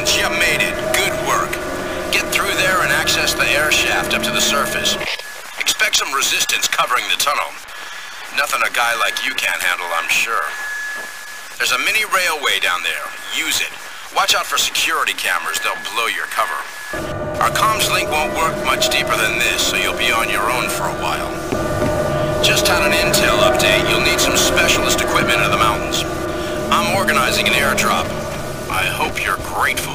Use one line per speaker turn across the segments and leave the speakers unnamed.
Jones, you made it. Good work. Get through there and access the air shaft up to the surface. Expect some resistance covering the tunnel. Nothing a guy like you can't handle, I'm sure. There's a mini railway down there. Use it. Watch out for security cameras. They'll blow your cover. Our comms link won't work much deeper than this, so you'll be on your own for a while. Just had an intel update. You'll need some specialist equipment in the mountains. I'm organizing an airdrop. I hope you're grateful.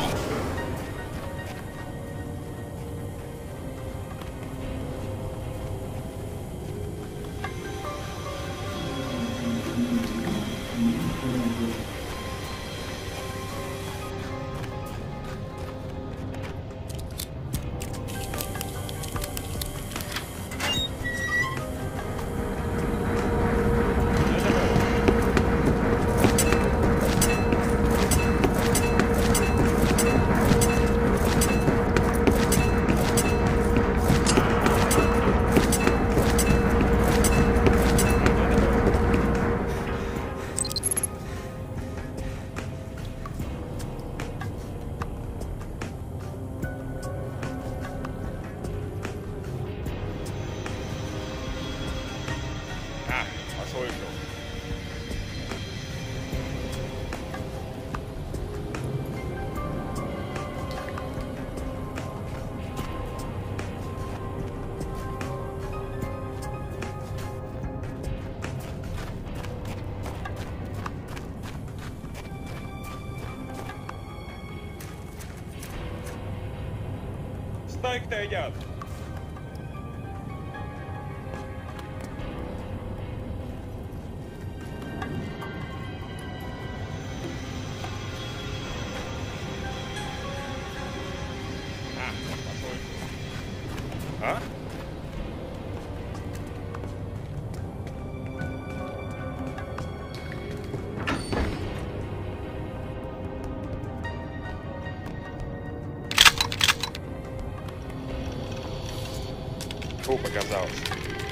Стайк-то едят. А? Фу, показалось.